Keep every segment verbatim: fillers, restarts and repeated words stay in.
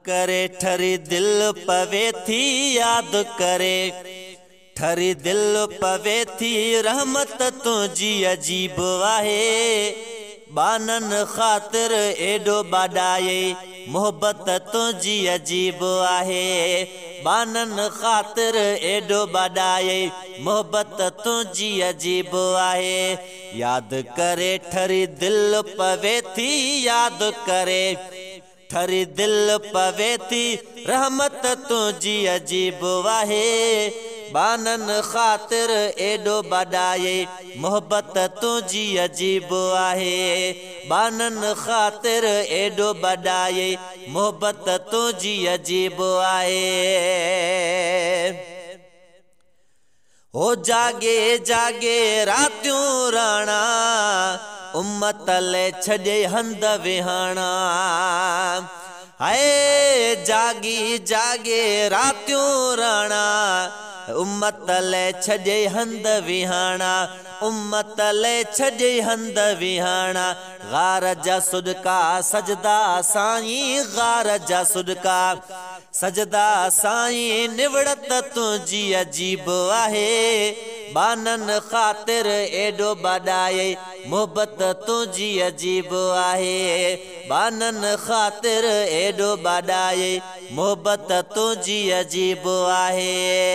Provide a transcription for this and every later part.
करे ठरी दिल पवे थी याद करे ठरी दिल पवे थी रहमत तुझी अजीब आहे बानन खातिर एडो बाडाए मोहब्बत तुझी अजीब आहे बानन खातिर एडो बाडाए मोहब्बत तुझी अजीब आहे याद करे ठरी दिल पवे थी याद करे ठरी दिल पवे थी रहमत तुझी अजीब आहे बानन खातिर एडो बाडाए मोहब्बत तुझी अजीब आहे बानन खातिर एडो बाडाए मोहब्बत तुझी अजीब आहे ओ जागे जागे रातियों राणा उम्मत ले छॾे हंद विहाणा हाय जागी जागे रातियों राणा उम्मत ले छॾे हंद विहाणा उम्मत ले छॾे हंद विहाणा गार जा सुडका सजदा साईं गार जा सुडका सजदा साईं निवड़त तुझी अजीब आहे बानन खातिर एडो बाडाए मोहब्बत तुझी अजीब आहे बानन खातिर एडो बाडाए मोहब्बत तुझी अजीब आहे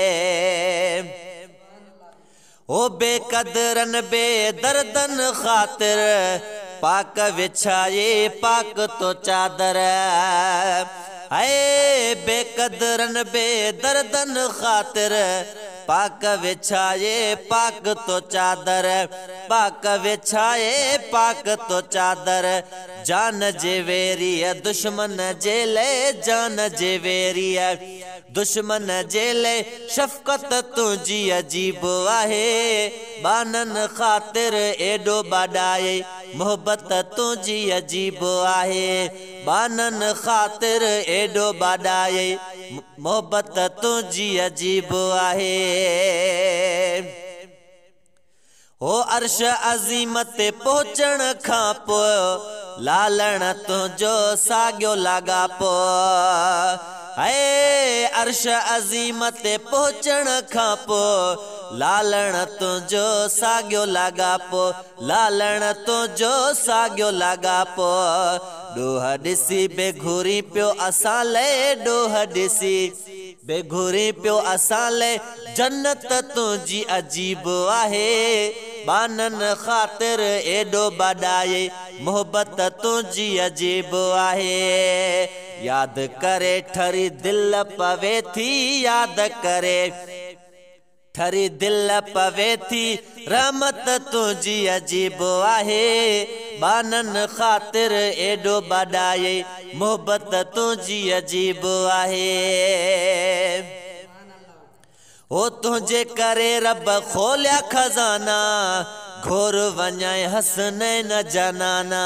ओ बेकदरन बेदर्दन खातिर पाक विछाए पाक तो चादर आए बेकदरन बेदर्दन खातिर पाक विछाए पाक तो चादर पाक विछाए पाक तो चादर जान जे वेरिय दुश्मन जेले जान जे वेरिय दुश्मन जेले शफकत तुझी अजीब आहे बानन खातिर एडो बाडाए मोहब्बत तुझी अजीब आहे बानन खातिर एडो बाडाए मोहब्बत तुझी अजीब आहे ओ अर्श अज़ीम ते पहुचण खां पोइ लालण तुंहिंजो साॻियो लाॻापो ऐं अर्श अज़ीम ते पहुचण खां पोइ लालण तुंहिंजो साॻियो लाॻापो लालण तुंहिंजो साॻियो लाॻापो ॾोह ॾिसी बेघुरी पियो असां लाइ ॾोह ॾिसी बेघुरी पियो असां लाइ जन्नत तुझी अजीब आहे बानन खातिर एडो बाडाए मोहब्बत तुझी अजीब आहे याद करे ठरी दिल पवे थी याद करे ठरी दिल पवे थी रहमत तुझी अजीब आहे बानन खातिर एडो बाडाए मोहब्बत तुझी अजीब आहे ओ तुझे करे रब खोलिया खजाना घोर वञाए हसनैन जनाना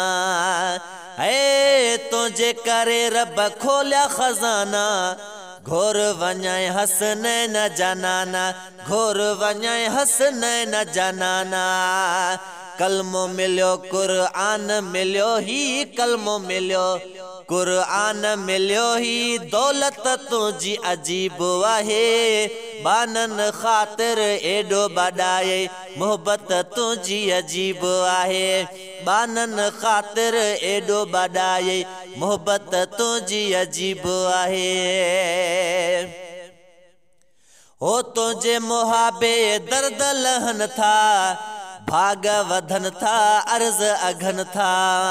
ऐ तुझे करे रब खोलिया खजाना घोर वञाए हसनैन जनाना घोर वञाए हसनैन जनाना कलमो मिलियो कुरान मिलियो ही कलमो मिलियो कुरान मिलियो ही दौलत तुझी अजीब आहे बानन खातिर एडो बाडाए मोहब्बत तुझी अजीब आहे बानन खातिर एडो बाडाए मोहब्बत तुझी अजीब आहे ओ तुझे मुहाबे दर्द लहन था भाग वधन था अर्ज अघन था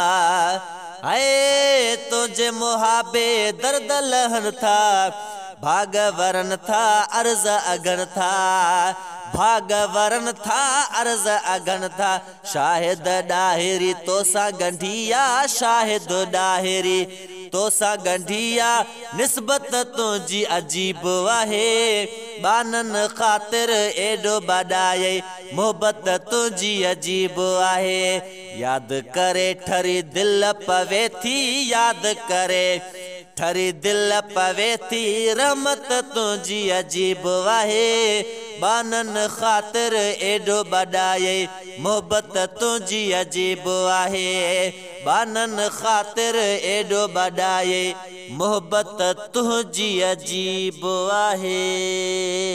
आए तुझे मुहाबे दर्द लहन था भाग वरन था अर्ज अगन था भाग वरन था अर्ज अगन था शाहिद डाहिरी तो सा गंढिया शाहिद डाहिरी तो सा गंढिया निस्बत तुझी अजीब आहे बानन खातिर एडो बाडाए मोहब्बत तुझी अजीब आहे याद करे ठरी दिल पवे थी याद करे ठरी दिल पवे थी रहमत तुझी अजीब आहे बानन खातिर एडो बाडाए मोहब्बत तुझी अजीब आहे बानन खातिर एडो बाडाए मोहब्बत तुझी अजीब आहे।